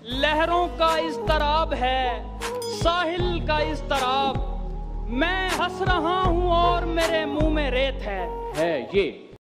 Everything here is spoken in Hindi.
लहरों का इज़्तिराब है, साहिल का इज़्तिराब। मैं हंस रहा हूँ और मेरे मुंह में रेत है ये